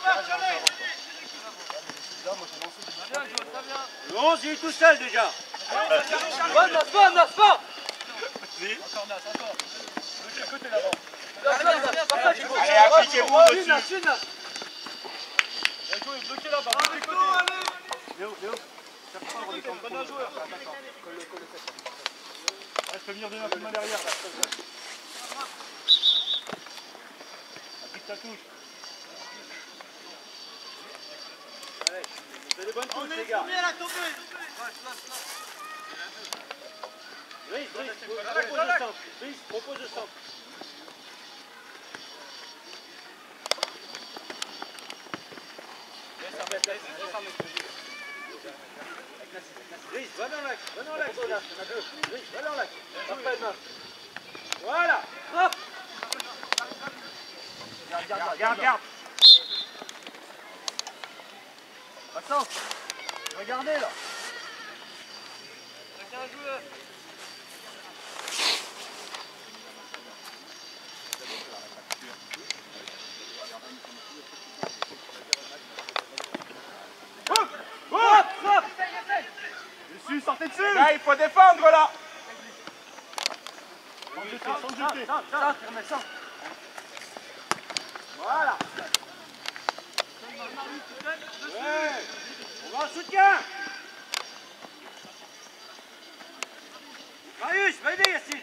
Le 11, il est tout seul déjà. Allez, appliquez-vous dessus. Bloquez là-bas, bloquez côté. Léo, bon joueur. Je peux venir donner un coup de main derrière. Applique ta touche. Allez, c'est des bonnes touches, les gars. Brice, propose le centre. Brice, propose le centre. Brice, va dans l'axe, Brice, va dans l'axe. Voilà. Hop. Regarde. Attends, regardez là. Chacun un joueur. Dessus, sortez dessus. Là, il faut défendre là. Sans jeter. Voilà. Ouais. On va en soutien. Marius, va aider Yacine.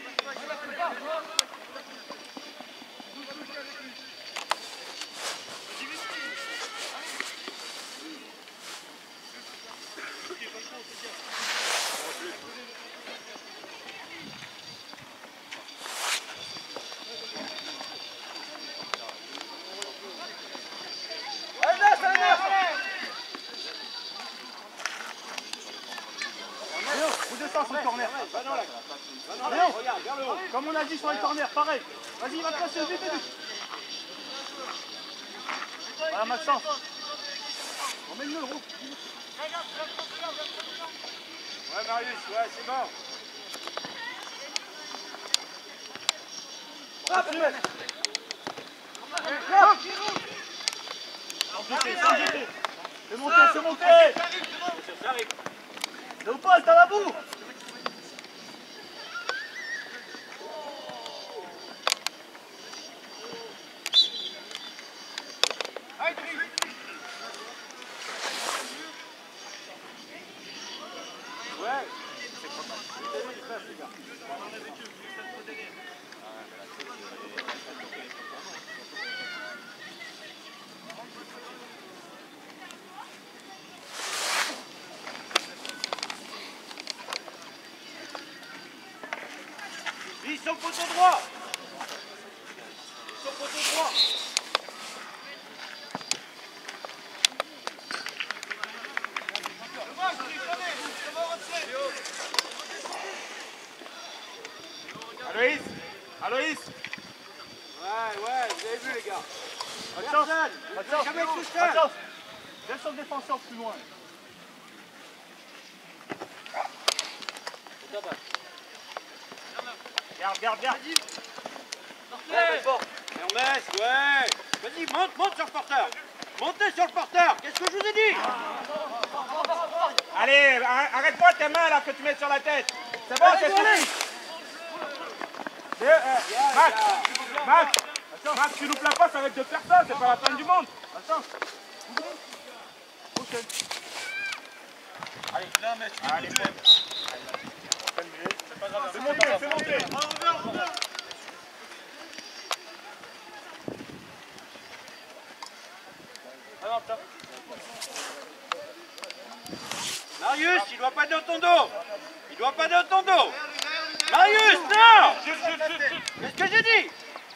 Vous descendez sur le corner. Comme on a dit sur les corners, pareil. Vas-y, va te placer, vite. Voilà, Maxence. Emmène-le, gros. Ouais, Marius, ouais, c'est bon. Sans jeter. C'est monté. Le poste à la boue. Ouais. Ils sont poteau droit. Aloïs. Ouais, vous avez vu les gars. Attention. Laisse son défenseur plus loin. Garde. Hermès, ouais. Vas-y, monte sur le porteur. Montez sur le porteur. Qu'est-ce que je vous ai dit? Allez, arrête-moi tes mains là que tu mets sur la tête. C'est bon, c'est fini. Max, tu loupes la passe avec 2 personnes, c'est pas la fin du monde. Attends. Allez, c'est monté. Marius, il doit pas dans ton dos. Marius, non. Qu'est-ce que j'ai dit?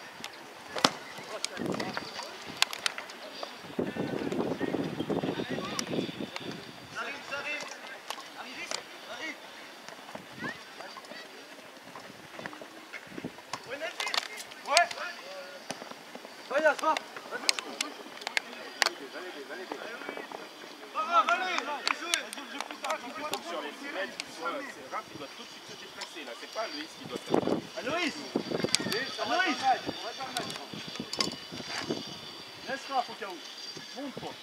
Il doit tout de suite se déplacer là, c'est pas Aloïs qui doit faire. Aloïs. Laisse Raph au cas où. contre toi.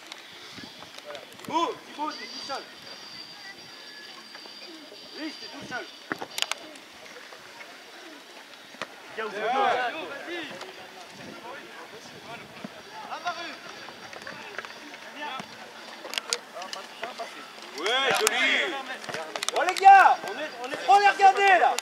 Thibaut, t'es tout seul. Rich, t'es tout seul. Vas-y. Ouais, joli. Bon les gars, on est trop à les regarder là.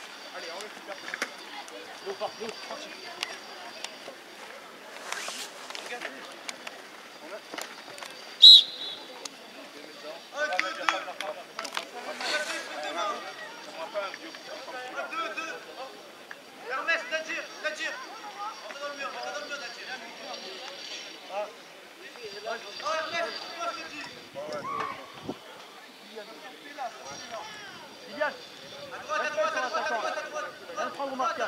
Hermès, Nadir. On est dans le mur, Nadir. Oh, Hermès, moi je te dis. Kylian, À droite. viens prendre au marquage.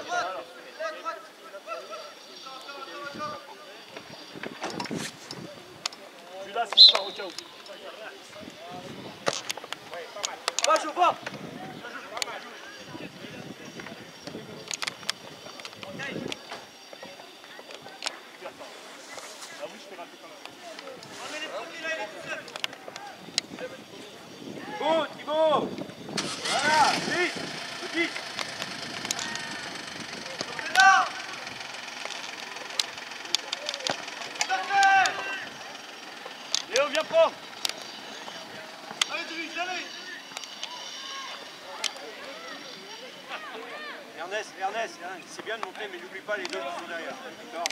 Je suis là s'il part au cas où. Va, je vois. Ah oui, je fais rater quand même. Mais les premiers là, il est tout seul. Thibaut. Voilà, vite. Vite. C'est là. Léo, viens prendre. Allez, Driss, allez. Ernest, c'est bien de monter, mais n'oublie pas les deux qui sont derrière. D'accord.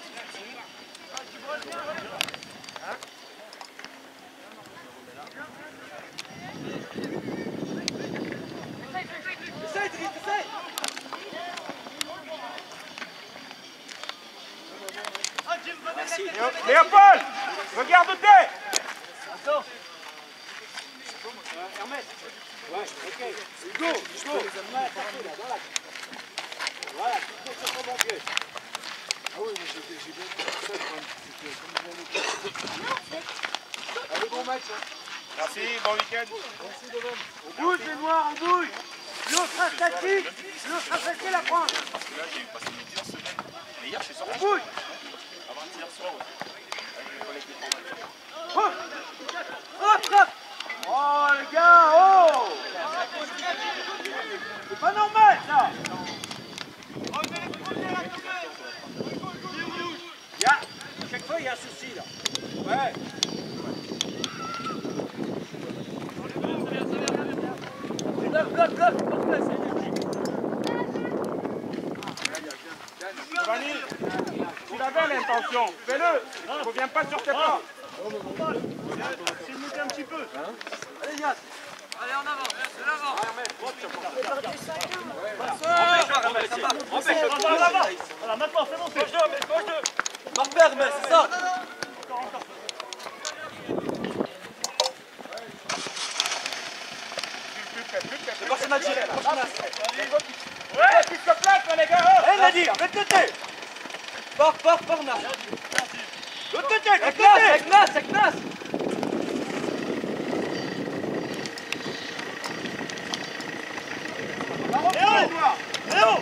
Essaye, Driss, essaye. Merci. Léopold, regarde où t'es. Attends. Hermès. Ouais, ok. Hugo. Voilà, attaquez là, dans l'axe. Voilà, tout sur ton bon pied. Ah oui, mais j'ai bien compris ça, allez, bon match. Merci, bon week-end. Merci de même. On bouge les noirs, on bouge. L'autre sera statique, l'autre sera facile à prendre. Parce que là, j'ai passé mes 10 semaines. Mais hier, je suis On sorti. bouge. Avant-hier soir aussi. Avec mes collègues de formation. Hop. Oh les gars, oh. C'est pas normal ça. Chaque fois il y a un souci là. Ouais. Giovanni, tu avais l'intention. Fais-le. Ne reviens pas sur tes pas. S'il nous un petit peu. Allez Ignace. Allez, en avant, de l'avant. Voilà, maintenant, c'est bon. Marc-Père, mais c'est ça. C'est pas son attiré. Ouais, plus que place, les gars. Eh Nadir, de côté. Pars, Nadir. De côté, avec Nas. Léo.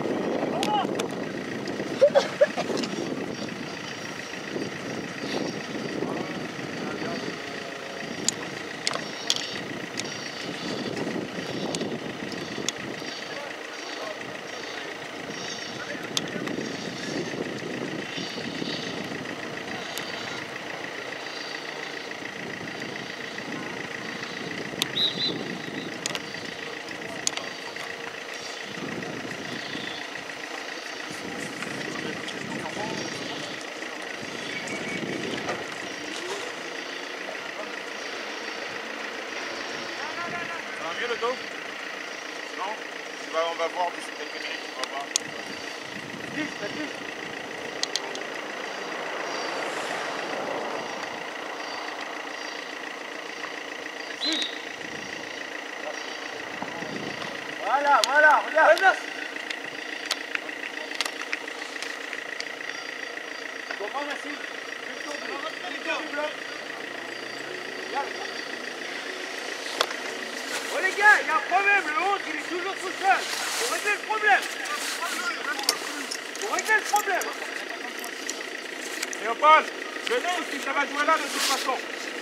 Mieux le dos? Non? On va voir d'ici quelques minutes, tu vas voir. Voilà, regarde. Comprends, merci. Oh les gars, il y a un problème, le 11 il est toujours tout seul. Faut régler le problème. Léopold, Venez ici, ça va jouer là de toute façon.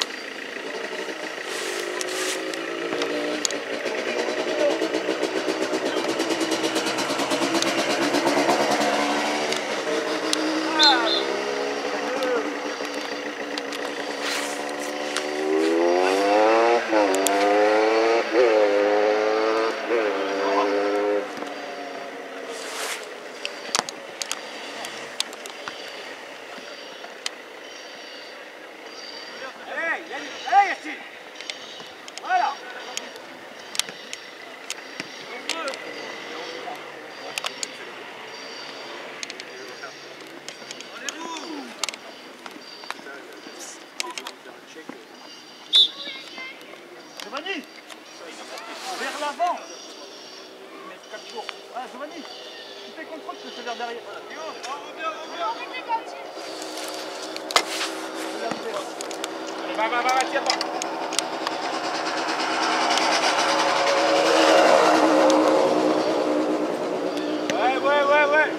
Allez, Yacine. Voilà. Giovanni, vers l'avant. Ah, Giovanni, tu fais contrôle, je te fais vers derrière. Allez, va, tiens-toi. Ouais.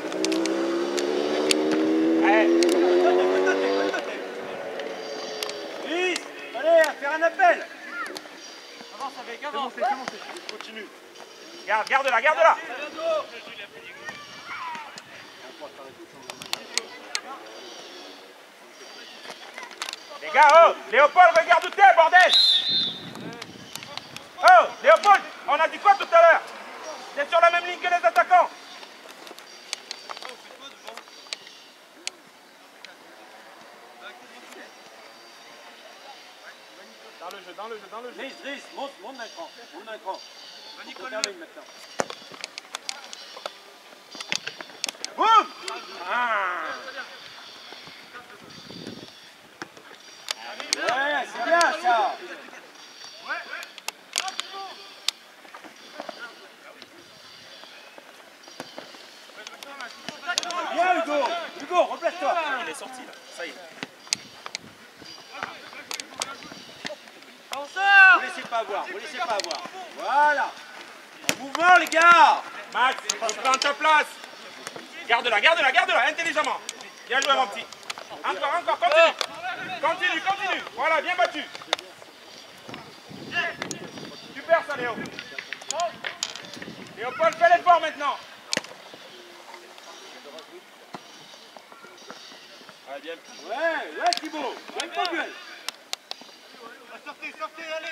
Lise, allez, à faire un appel. Avance avec, avance. C'est bon. Continue. Garde-la. Les gars, oh, Léopold, regarde où t'es, bordel. Oh, Léopold, on a dit quoi tout à l'heure? T'es sur la même ligne que les attaquants. Dans le jeu. Lise, monte d'un cran. On termine maintenant. Boum. Ouais, c'est bien ça. Bien Hugo, replace-toi. Il est sorti là, ça y est. Vous laissez pas avoir. Voilà. En mouvement les gars. Max, prends ta place. Garde-la, intelligemment. Bien joué mon petit. Encore, continue. Voilà, bien battu. Super ça Léo. Léopold, fais l'effort maintenant. Ah, bien petit. Ouais Thibaut. Ouais, pas gueule. Sortez, allez.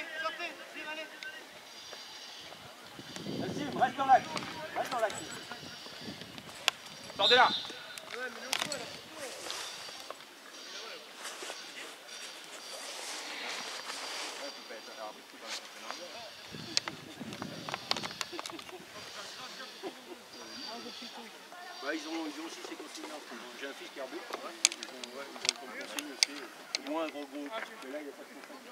Nassim, reste dans l'axe. Sors de là. Ouais, ils ont aussi ces consignes. J'ai un fils qui arbitre. Ils ont comme consigne aussi. Au moins un gros. Mais là, il n'y a pas de consigne.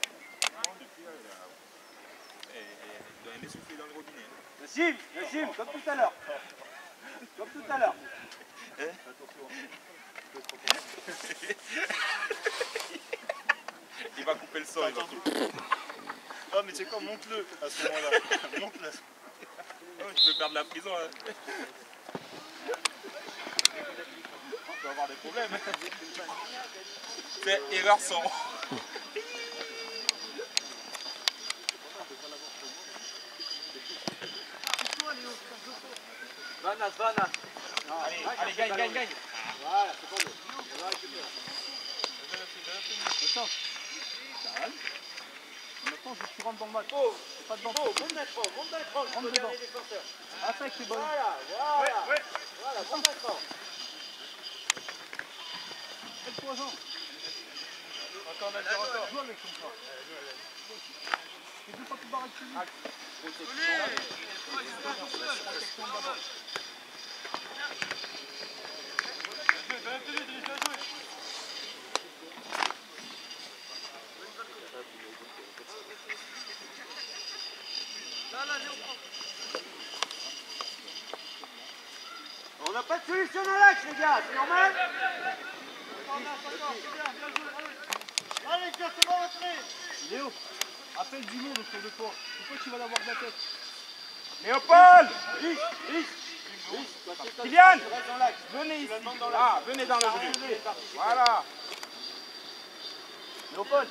Il doit aimer souffler dans le robinet. Nassim, comme tout à l'heure. Il va couper le son. Oh mais tu sais quoi, monte-le à ce moment-là. Monte-le. Oh, tu peux perdre la prison. Hein. Tu vas avoir des problèmes. C'est erreur son. Vanas. Allez, gagne. Voilà, c'est bon. On va récupérer. Attends. Maintenant, tu rentres dans le match. Pas de Monte d'un cran, Rentre le dedans. dernier défenseur. Ah, ça, c'est bon. Voilà, monte d'un cran. Fais-toi, Jean. Encore. Joue avec ton corps. Tu veux pas te barrer dessus. On n'a pas de solution dans l'axe, les gars, c'est normal. Allez, exactement, rentrez. Léo, appelle du monde autour de toi. Pourquoi tu vas l'avoir de la tête? Léopold! Kylian! Venez ici. Ah, venez dans le jeu. Voilà. Léopold.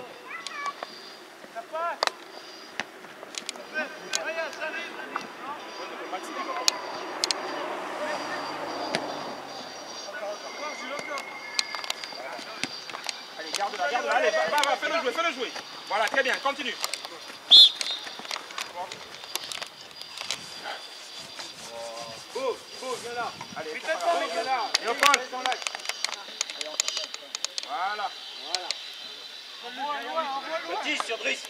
Allez, garde-la, allez, va, fais-le jouer. Voilà, très bien, continue. Beau, viens là. Allez, Viens là. Léopold. Dans l'axe. Voilà. Petit sur Driss.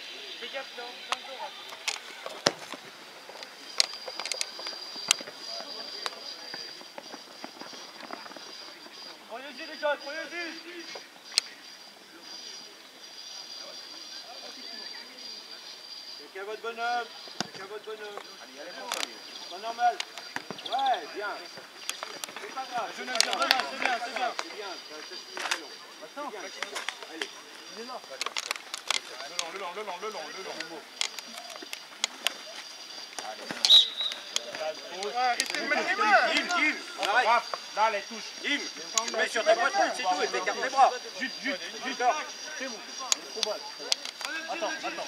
Prenez-y les gars, prenez-y. Chacun votre bonhomme. Pas normal. Ouais, bien. C'est pas grave. C'est bien. C'est bien. Attends. Allez. Le long. Arrêtez de mettre les mains. Dim, arrête. Bravo. Là, les touches. Dim, tu mets sur ta poitrine, c'est tout, et t'écartes les bras. Jute. C'est bon. Trop balle. Attends.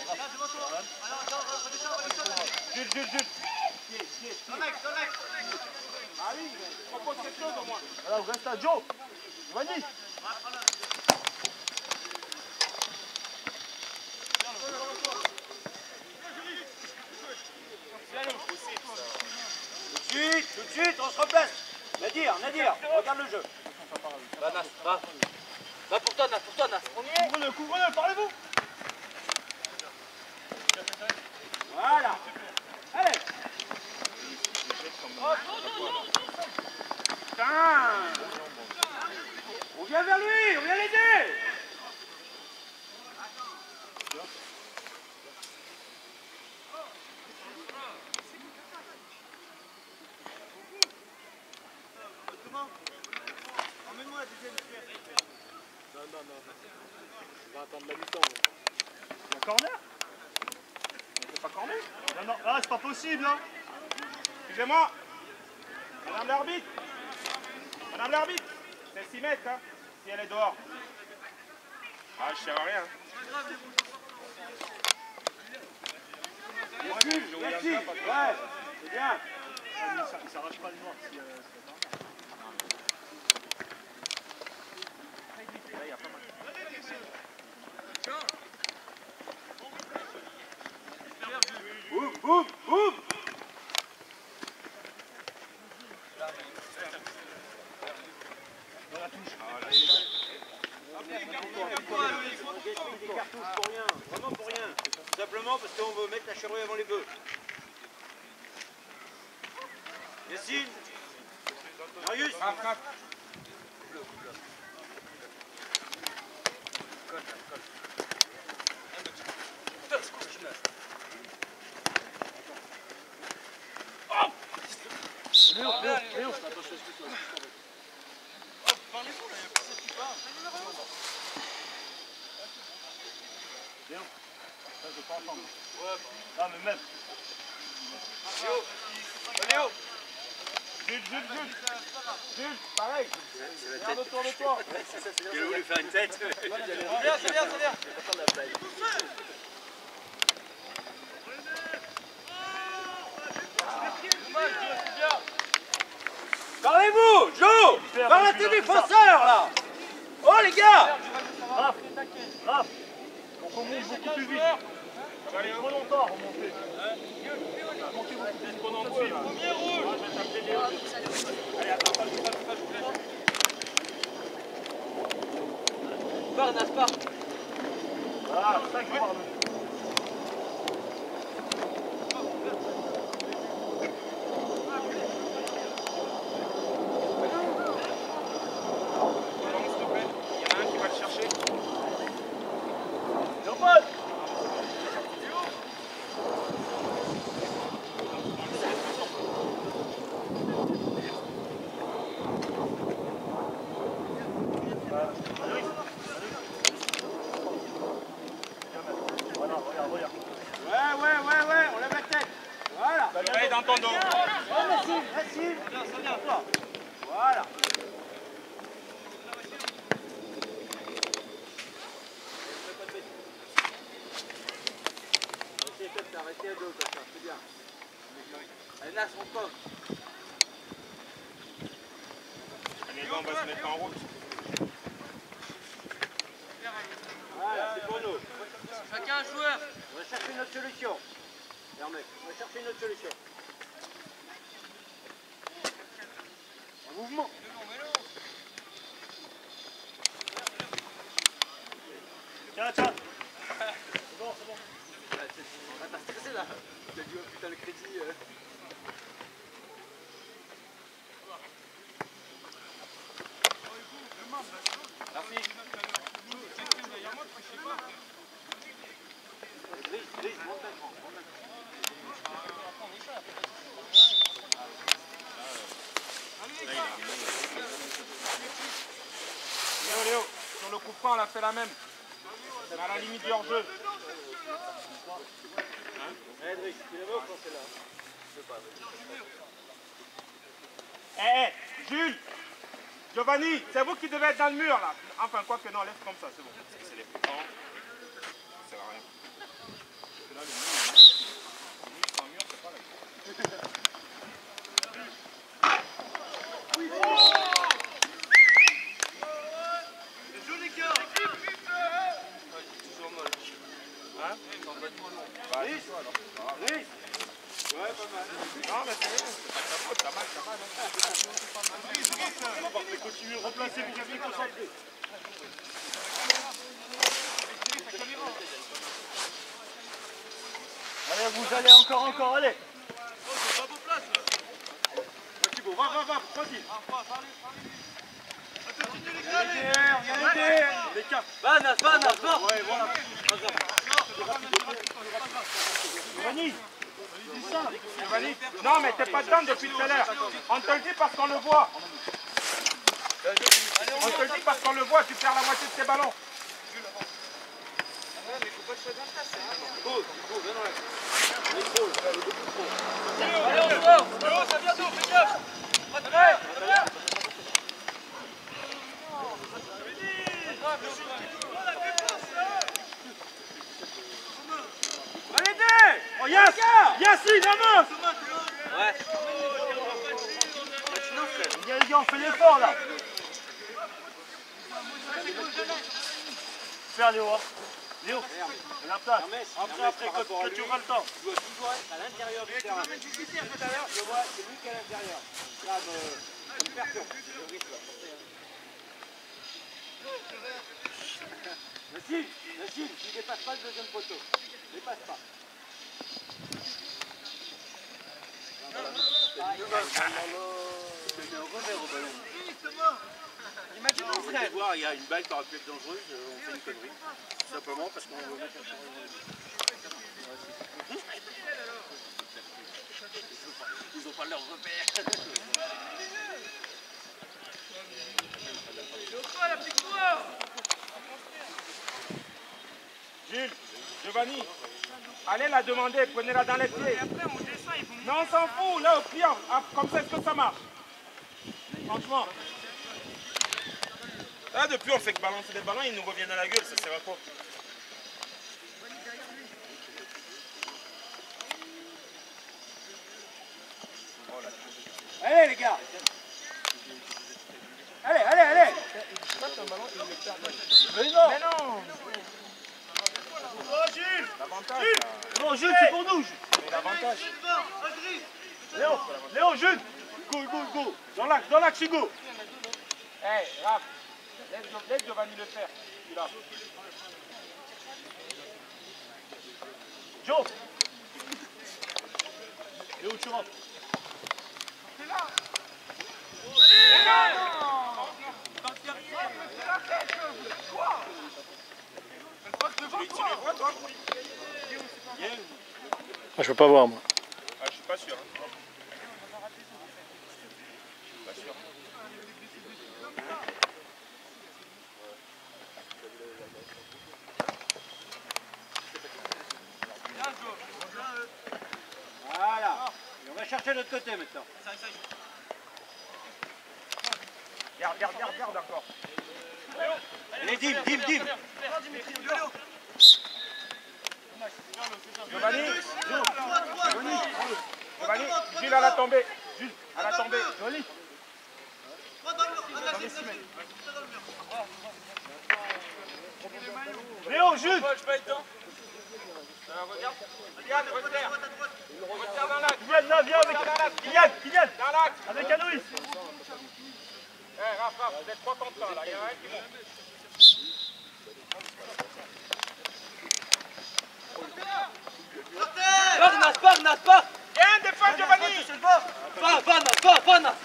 Jute. Dans l'axe. Ah oui, propose quelque chose au moins. Voilà, vous restez à Joe. Giovanni. Tout de suite, on se replace. Nadir, regarde le jeu. Va Nas, va. Va pour toi Nas. Couvre-le, parlez-vous. Voilà. Allez. Putain. On vient vers lui, on vient l'aider. Emmène-moi la deuxième sphère. Non. On va attendre la mi-temps. Il y a corner. C'est pas corné. Non, là, c'est pas possible, hein. Excusez-moi. Madame l'arbitre. C'est 6 mètres, hein, si elle est dehors. Ah, je sais rien. Merci. Ouais, c'est bien. Il s'arrache pas le noir si Boum. dans la touche. Des cartouches pour rien, vraiment pour rien. Tout simplement parce qu'on veut mettre la charrue avant les bœufs. Yacine. Marius. Frappe. Léo. Ça, je peux entendre. Non, mais même. Léo. Jules, pareil. Regarde autour de toi. Il a voulu faire une tête. C'est bien. Parlez-vous, Joe. Parle à tes défenseurs là. Oh les gars. Raph. Donc on monte beaucoup plus vite. Allez, Trop longtemps à remonter. Premier rouge. Allez, attends, pas. Pars. Voilà, c'est ça que je parle. S'il te plaît. Il y en a un qui va le chercher. Léopold. Voilà, regarde. Ouais, on lève la tête. Voilà. L'oreille dans ton dos. Merci. Voilà. place, on coque. Les gars, on va se mettre en route. Voilà, c'est pour nous. Chacun un joueur. On va chercher une autre solution. Hermès, on va chercher une autre solution. En mouvement. Tiens, tiens. C'est bon, c'est bon. Ah, t'as stressé là. T'as dit, oh putain, le crédit. Merci. Grise, monte maintenant. Léo, sur le coup franc, on a fait la même. Mais à la limite du hors-jeu. Driss, tu l'avais ou pas celle-là? Jules, Giovanni, c'est vous qui devez être dans le mur là. Enfin, quoi que non, laisse comme ça, c'est bon. C'est les coups francs. Ça sert à rien. Parce que là, le mur, sans mur, c'est pas là. Driss. Ouais, pas mal. Non, mais c'est pas ta faute, t'as mal. On va continuer, replacer, mais bien concentré. Allez, vous allez encore, allez. Thibaut, va, vas-y. Les quatre. Van, Ouais, voilà. Giovanni, Giovanni, non, mais t'es pas dedans depuis tout à l'heure. On te le dit parce qu'on le voit. On te le dit parce qu'on le voit, tu perds la moitié de tes ballons. Allez, on sort. Léo, ça vient d'où? Fais gaffe. Allez, oh Yacine, avance. Ouais. Les gars, on fait l'effort là. Faire Léo, hein. Léo, la place. Après, quand tu auras le temps. Tu dois toujours être à l'intérieur du terrain. Tout à l'heure, je vois, c'est lui qui est à l'intérieur. Là, me perturbe. Je risque là. Nassim, tu ne dépasses pas le deuxième poteau. Dépasse pas. C'est un revers au ballon. Imagine mon frère. Il y a une balle qui aurait pu être dangereuse, on fait une connerie. Tout simplement parce qu'on veut mettre un sur ils ont pas leur repère. Jules, Giovanni, allez la demander, prenez-la dans les pieds. Mais on s'en fout, là au pire, comme ça, est-ce que ça marche? Franchement. Là, depuis, on fait que balancer les ballons, ils nous reviennent à la gueule, ça sert à quoi? Allez les gars. Allez. Mais non. Oh, Jules! L'avantage. Non, Jules, c'est pour nous. Mais l'avantage. Léo, Jules. Go. Dans l'axe, Hugo. Hey, Raph, laisse Giovanni le faire. Celui-là. Joe. Léo, tu rentres. Ah, je peux pas voir moi. Ah, je suis pas sûr. Hein. Pas sûr. Voilà. Et on va chercher de l'autre côté maintenant. Garde encore. Allez, Dim. Giovanni, Giovanni, Jules à la tombée. Jules à la tombée. Joli. Léo, Jules. Regarde. Kylian, resserre. Resserre dans l'axe. Kylian, viens avec Kylian. Dans l'axe. Avec Aloïs. Raph, vous êtes 3 contre 1 là. Il y en a un qui monte. Pas. Viens, défends Giovanni. Pas.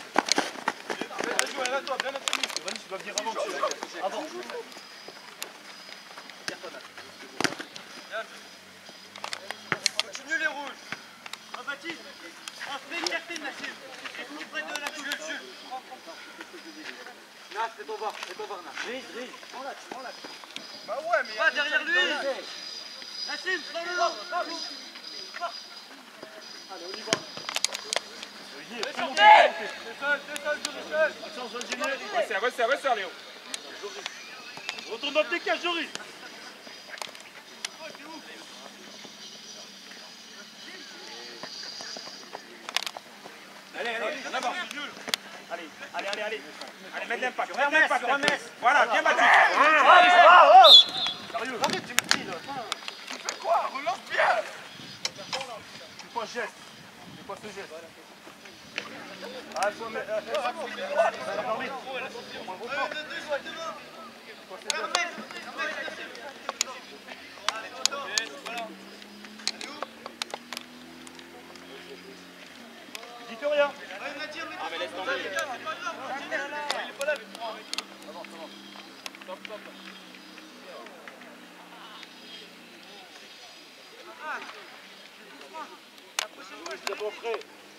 Giovanni, tu dois venir avant. Continue les rouges. Baptiste, on se fait écarter Nassim. Et plus près de la touche de dessus. Nas, fais-toi voir, Nas. Prends l'axe. Bah ouais, mais. Pas derrière lui. Nassim, prends le long. Allez, on y va. Resserre, Léo. Retourne dans tes cages, Joris. Allez, en avant. Allez. Allez, mets de l'impact. Voilà, bien battu. Sérieux. Arrête, tu me pries là. Tu fais quoi? Relance bien. C'est quoi ce geste? C'est quoi ce geste? Ah, il faut mettre... Dites rien. Ah, mais laisse tomber. C'est bon, frais.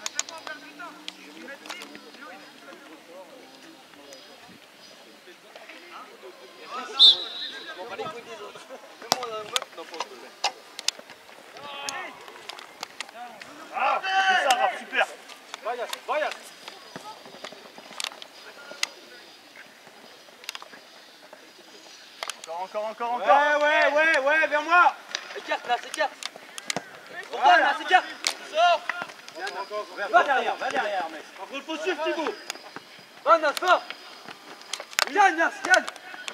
Ah, c'est ça, Raph, super. Vaya. Encore. Ouais, vers moi. Écarte, Nas, écarte. Nas, écarte. Sors. Va derrière, mec. Par contre, faut suivre Thibaut. Va, Nas, va. Gagne, Nas, gagne.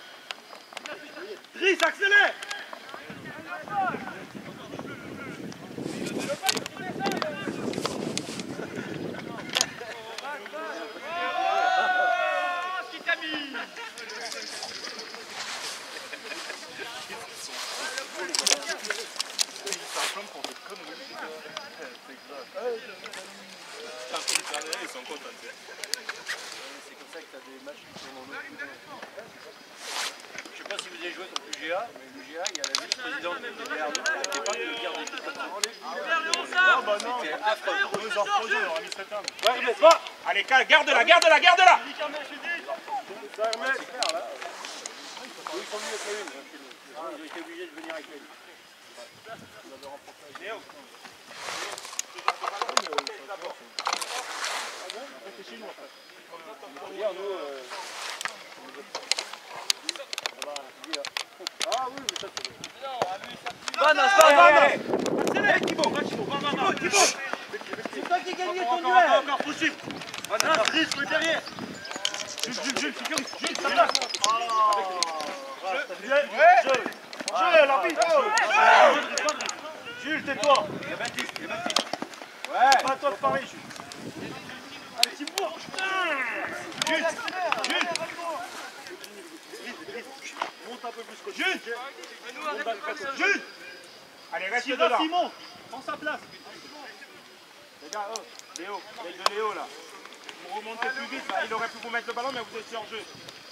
Driss, accélère. Ils sont contents. C'est comme ça que tu as des matchs qui sont en Je sais pas si vous avez joué contre l'UGA, mais l'UGA, il y a la vice-présidente qui était derrière nous. Elle n'était pas que le garde d'équipe comme ça. Ah bah non, C'était affreux. on nous en reproche, on aurait mis cette âme. Ouais, va. Allez, garde-la. Ça remet. Ils sont venus avec la une, chez nous. Ils ont été obligés de venir avec la une. Léo. C'est chez nous après. Hier, nous... Ah oui, mais ça c'est bon. Va, Nas, va. Accélère, Thibaut. C'est toi qui gagne ton duel. Encore, faut suivre. Nas, Driss, le derrière. Jules, sécurise. Jules, ça place. Jeu, l'arbitre. Jules, tais-toi. Il y a Baptiste. Ouais. Pas à toi de parler, Jules. Allez, Thibaut. Jules. Monte un peu plus. Jules. Jules. Allez, reste dedans. Simon, prends sa place. Les gars, Léo, avec de Léo là. Vous remontez plus vite, là. Il aurait pu vous mettre le ballon, mais vous étiez en jeu.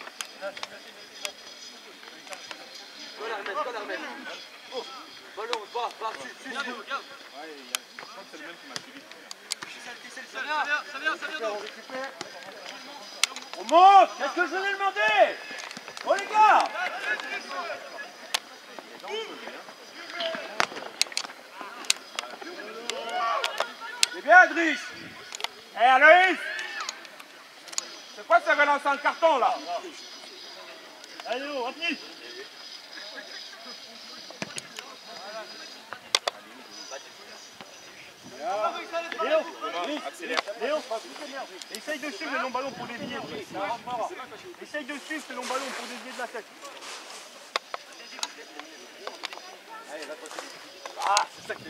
Ballon, va, suis. Ouais, je crois que c'est le même qui m'a suivi. Ça vient. On récupère. On monte. Qu'est-ce que je vous ai demandé? Oh les gars. C'est bien, Driss. Eh, Aloïs. C'est quoi ça relance en carton là? Allez, Anthony. Léo, accélère. Léo, essaye de suivre le long ballon pour dévier. Essaye de suivre le long ballon pour dévier de la tête. Ah, c'est ça que t'es.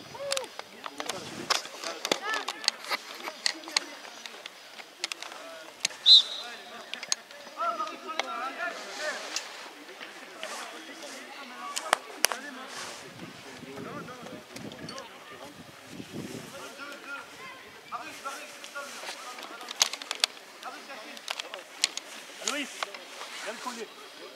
Aloïs, viens me coller.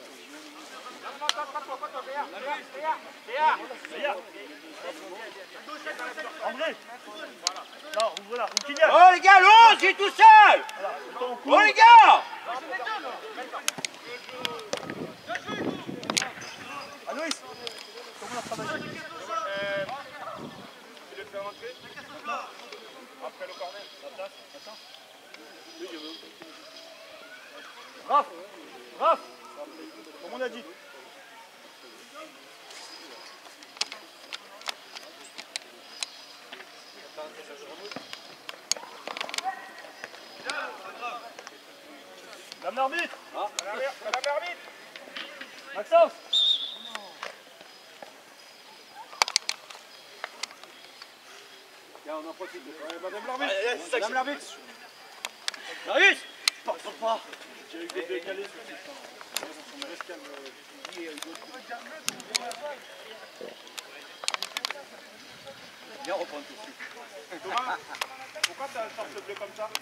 André. Non, voilà, ou Kylian. Oh les gars, l'autre, j'ai tout seul. Oh les gars. Aloïs, comment on a travaillé? Tu le fais rentrer? Après le corner. La place. Attends. Raph, comme on a dit. Madame l'arbitre. Madame l'arbitre. Maxence. On en profite. Madame l'arbitre. Madame l'arbitre. Marius. Pas. J'ai eu des décalés sur ce temps. Viens reprendre tout de suite. Thomas, pourquoi tu as un short bleu comme ça?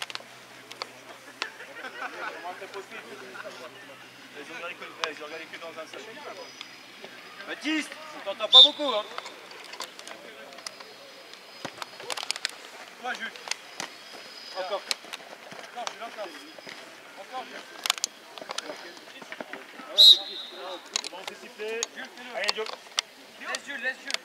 Comment c'est possible? Ils ont regardé que dans un seul. Baptiste, on t'entend pas beaucoup, hein. Toi, Jules. Encore. Encore, Jules, encore. Encore, Jules. Bon, c'est sifflé. Allez, Joe. Laisse Jules, laisse Jules.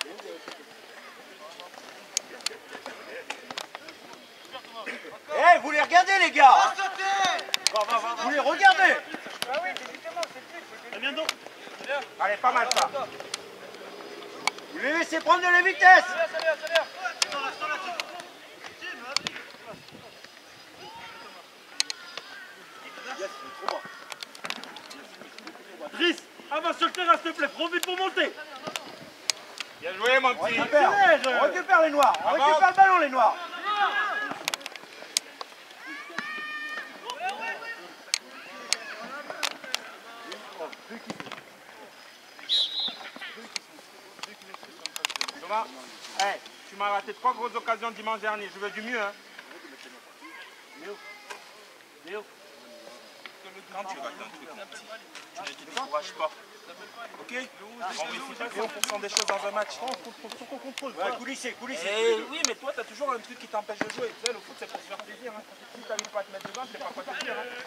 Eh, vous les regardez, les gars, hein. Vous les regardez. C'est bien donc. Allez, pas mal ça. Vous les laissez prendre de la vitesse. Driss, avance sur le terrain, s'il te plaît. Prends vite pour monter. Bien joué, mon petit. On récupère les noirs. On récupère le ballon, les noirs. Thomas, hey, tu m'as raté 3 grosses occasions dimanche dernier. Je veux du mieux, hein. Léo. Quand tu rates un truc, mon petit, tu ne te décourages pas. Ok? On réussit pas 100% des choses dans un match. Son contrôle. Ouais, coulissez. Oui, mais toi, tu as toujours un truc qui t'empêche de jouer. Tu sais, le foot, c'est pour se faire plaisir. Hein. Si tu n'arrives pas à te mettre dedans, je ne sais pas quoi te dire. Hein.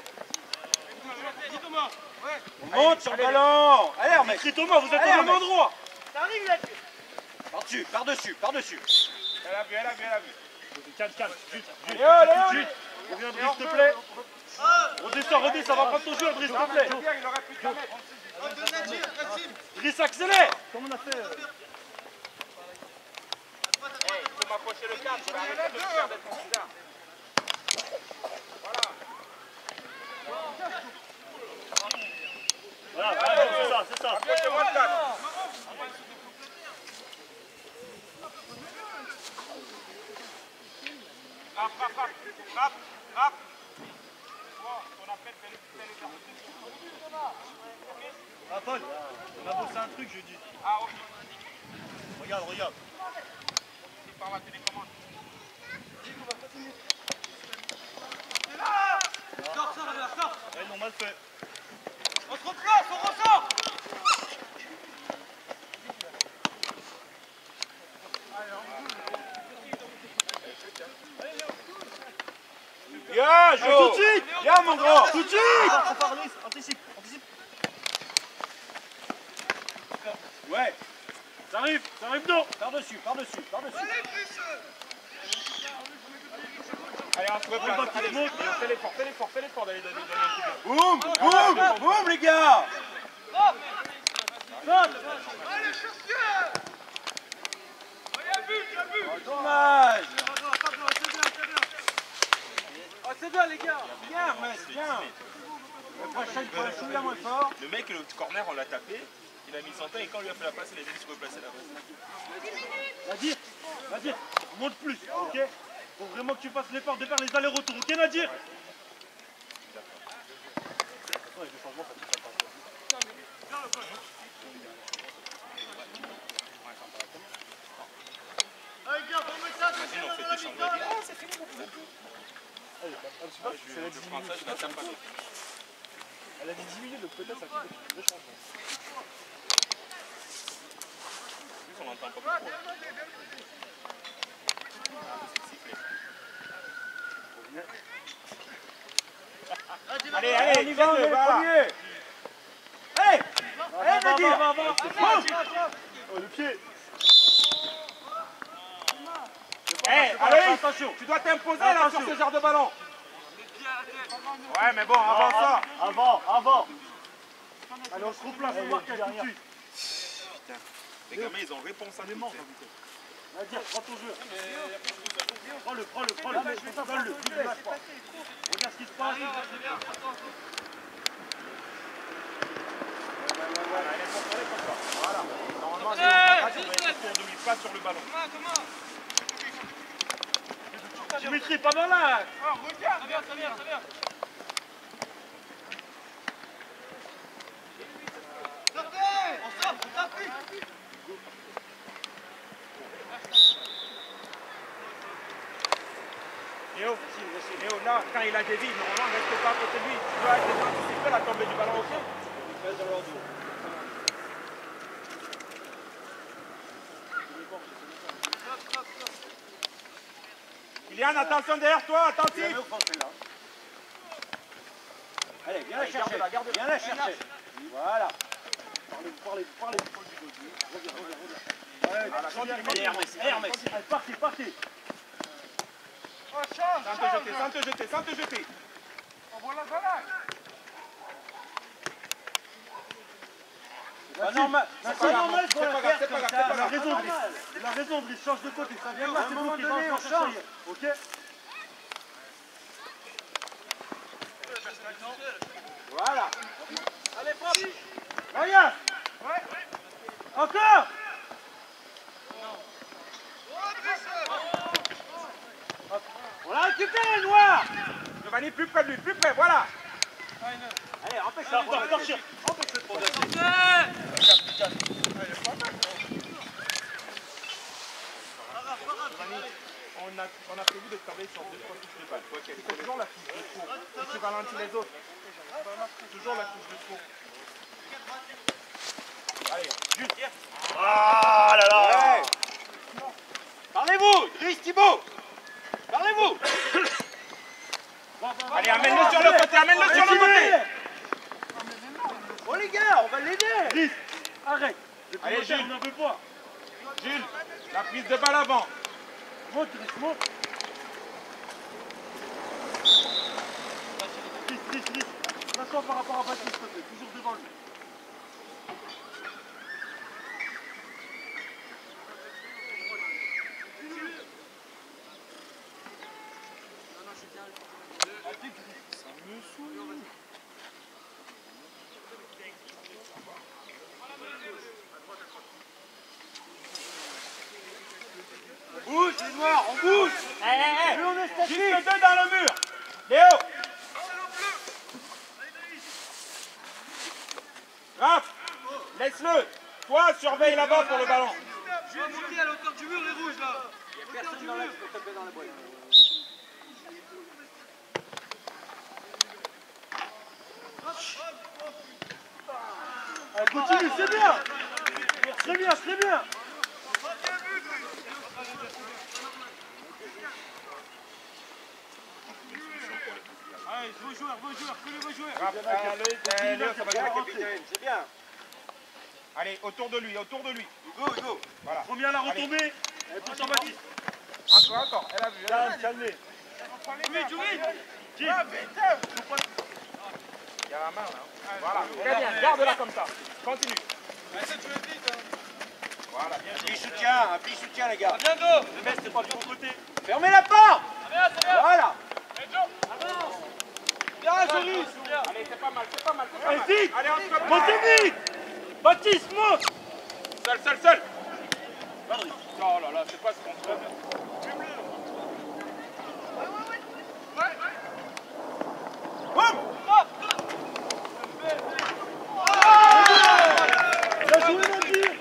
On monte sur le ballon. Allez, on met. Crie Thomas, vous êtes Allez, au même on met. endroit. Par-dessus, par-dessus. Elle a vu, elle a vu, elle a vu. Calme. Jules. Léo. Reviens, Driss, s'il te plaît. Redescends, ça va prendre ton jeu, Driss, s'il te plaît. Il aurait pu te la mettre. Driss, accélère. Comment on a fait Hey, il faut m'approcher le cadre. Je vais arrêter de me faire d'être bizarre. Voilà, c'est ça. Approchez-moi le cadre. Frappe. On appelle Ah, Paul, on a bossé un truc jeudi. Ah, ok. Regarde. C'est par la télécommande. Sors. Ouais, ils l'ont mal fait. On se replace, on ressort. Bien, Jo. Tout de suite. Bien, mon grand. Tout de suite. On part, Driss, anticipe. Ouais. Ça arrive non. Par-dessus. Allez, on se replace. Allez, fais l'effort d'aller donner un coup de Boum, les gars. Allez, chasse-le. Dommage. Oh, c'est bien, les gars. Bien, Metz, bien. Le prochain, il faut la soulever moins fort. Le mec, le corner, on l'a tapé. Il a mis son temps et quand on lui a fait la passe, il a dit se replacer là-bas. Nadir, monte plus, ok? Faut vraiment que tu fasses l'effort de faire les allers-retours, ok Nadir? Imagine, on fait des chambres. Ah, c'est fini, mon frère. Je prends ça, je la tape pas. Elle a dit 10 minutes, donc peut-être ça fait deux changements. On n'entend pas beaucoup. Allez, allez, On y va, on est premier. Allez, allez, Nadir. Oh, le pied. Hey, allez, attention. Tu dois t'imposer là sur ce genre de ballon. Ouais, mais bon, avant ça. Avant. Allez, on se replace, on marque tout de suite. Putain, les gamins, ils ont réponse à tout. Nadir, prends ton jeu. Prends-le. Donne-le, ne lâche pas. Regarde ce qui se passe. Voilà. Normalement, c'est autour de lui, pas sur le ballon. Dimitri, pas mal là. Regarde, ça vient. Léo, là, quand il a des vies, normalement, reste pas à côté de lui. Tu dois être anticipé la tombée du ballon au fond. Kylian, attention derrière toi, attentif. Allez, viens la chercher. Viens la chercher. Voilà. Parlez. Allez, Hermès. Allez, partez. Sans te jeter. C'est normal. C'est pas normal qu'on la perde comme ça. Il a raison, Brice, change de côté. Ça vient là, c'est bon qui va en change. Ok? Voilà. Allez, frappe. Ryan. Encore. On l'a récupéré, Noir. Giovanni, plus près de lui, plus près, voilà. Allez, empêche Ça le va sortir. Empêche le progresser. On a prévu de travailler sur 2-3 touches de balle. Tu fais toujours la touche de trop. Et tu ralentis les autres. Toujours la touche de trop. Allez, juste. Ah là là. Parlez-vous, Driss, Thibaut. Parlez-vous. Allez, amène-le sur le côté, Oh les gars, on va l'aider. Brice, arrête. Allez, Jules. On n'en veut pas. Jules, la prise de balle avant. Monte, Brice, monte. Brice. Lâche-toi par rapport à Baptiste, s'il te plaît. Toujours devant lui. Bouge, les noirs, on bouge. Plus on est statique. Juste les deux dans le mur. Léo. Raph, laisse-le. Toi, surveille là-bas pour le ballon. Je vais monter à l'auteur du mur, les rouges là. Personne dans l'axe pour taper dans la boîte. Allez, continue, c'est bien. C'est bien. Allez, vos joueurs, que les vos joueurs. Raph, Léo, ça va jouer capitaine. C'est bien. Allez, autour de lui. Hugo. Voilà. Premier à la retombée. Allez, pour Jean-Baptiste. Encore. Elle a vu. Calmez. Vite. Il y a la main là. Voilà. Très bien. Garde-la comme ça. Continue. Voilà, bien joué. Appui soutien les gars. Bien go. Le mec, c'est pas du bon côté. Fermez la porte. Voilà. Bien, Joris. Allez, c'est pas mal, c'est pas mal, c'est pas Allez, mal. vite. Allez, on se met. Montez vite. Baptiste, monte. Seul. Oh là là, c'est pas ce qu'on fait. Bien joué, Nadir.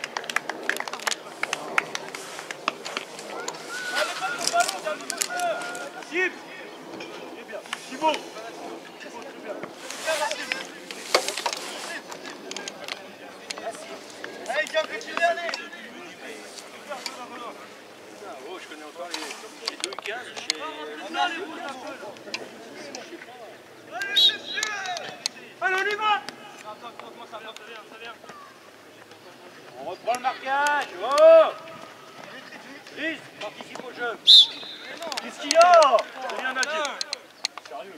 Sim. Très bien. Thibaut. Thibaut, très bien. Allez, tiens, continue d'aller. Oh, je connais encore les 2-15 chez... Allez, on y va. On reprend le marquage. Oh. Lise, participe au jeu. Qu'est-ce qu'il y a? Rien à dire. Sérieux.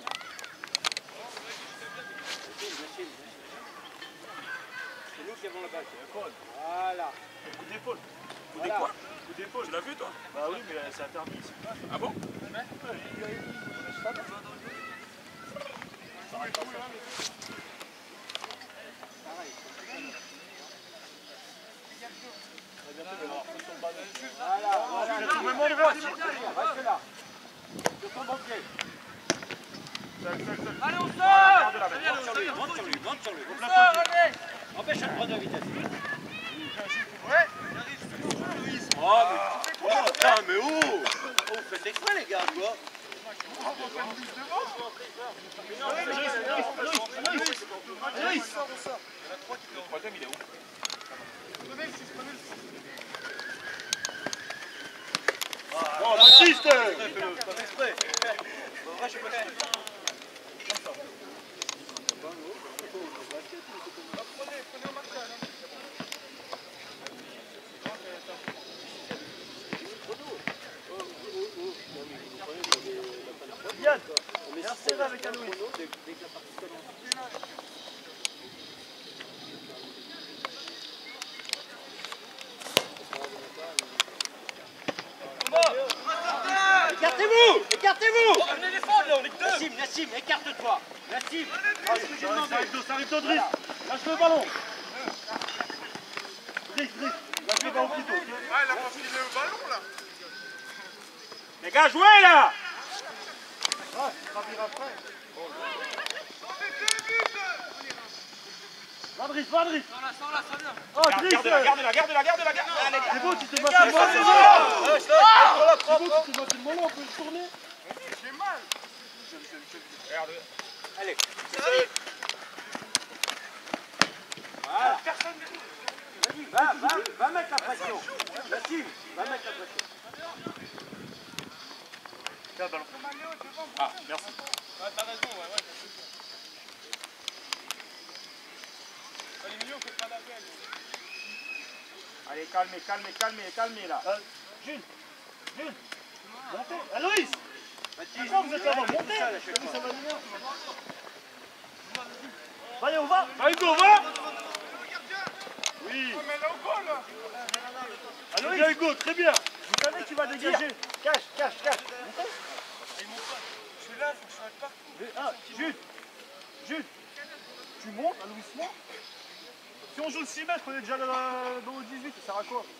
C'est nous qui avons la balle. Voilà. Coup d'épaule. Coup des quoi? Coup d'épaule. Tu l'as vu toi? Bah oui, mais c'est interdit ici. Ah bon? Voilà. Reste là. Sur ton banquier. Seul. Allez, on Garde la sort. balle. Monte sur lui. On sort, allez. Empêche de prendre la vitesse. Oh, putain, mais où? Oh, vous faites exprès, les gars, quoi. Le troisième, il est où? Oh, Baptiste. Pas exprès. En vrai, je sais pas si... Yann, merci avec Aloïs. Écartez-vous. Venez défendre, là, on est que deux. Nassim, écarte-toi. Nassim. Ah, ce que j'ai demandé. Ça arrive de Driss. Lâche le ballon. Driss. Lâche le ballon plutôt. Ah, il a pas filé le ballon là. Les gars, jouez là. Ah, c'est pas pire après. Va Driss. Ah, Oh, Driss. Garde-la. C'est beau, tu te bats sur le ballon. C'est beau, tu te bats sur le ballon, on peut se tourner. J'ai mal. Regarde. Allez. Voilà. Personne Vas-y, va mettre la pression. Nassim, va mettre la pression. Tiens, ballon. Ah, merci. Ouais, t'as raison, ouais. Les milieux, on fait pas d'appel. Allez, calmez là. Jules. Montez. Aloïs. Pourquoi vous êtes là-bas? Montez. Ça va venir. Allez, on va. Allez, go, va. Oui. Mais là, au goal là. Aloïs. Bien, Hugo, très bien. Vous savez qu'il va dégager. Cache. Montez. Je suis là, faut que je sois partout. Jules. Tu montes, Aloïs monte. Si on joue le 6 mètres, on est déjà dans le 18, ça sert à quoi?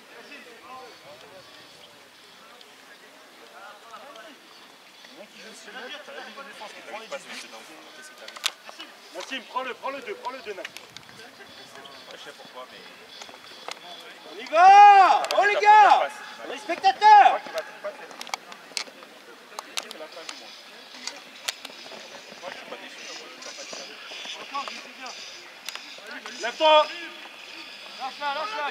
Le mec qui joue le 6 mètres, t'as la ligne de défense qui prend les 18. Nassim, prends le 2, Nassim. Je sais pourquoi, mais. On y va. Oh les gars. Les spectateurs. Tu vas pas faire. C'est la fin du monde. Moi, je suis pas déçu. Lève-toi. Lâche-la.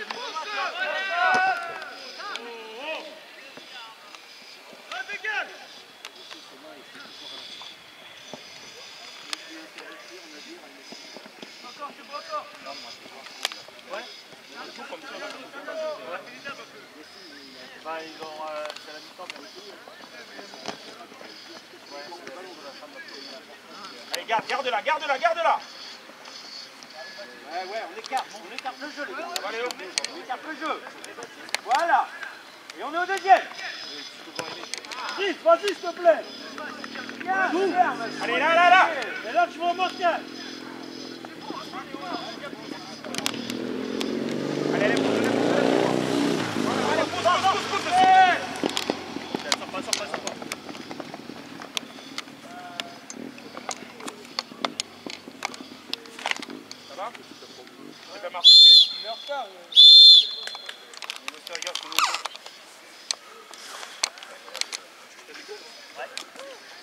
Dégage. Ouais. Bah, ils ont. C'est la mi-temps, Allez, garde-la. Ouais, on écarte le jeu, les gars. On écarte le jeu. Voilà. Et on est au deuxième. 10, vas-y, s'il te plaît. Bien, Allez, là. Et là, tu vas au marquage. Allez, pousse. Ça va? Tu peux marcher dessus? Il est en retard. Il veut faire gaffe. Ouais.